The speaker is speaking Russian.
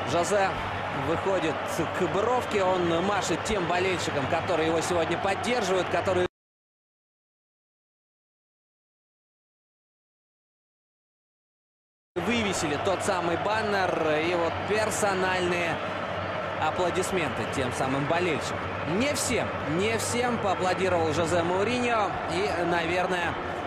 Жозе выходит к бровке, он машет тем болельщикам, которые его сегодня поддерживают, которые вывесили тот самый баннер, и вот персональные аплодисменты тем самым болельщикам. Не всем поаплодировал Жозе Мауриньо, и, наверное,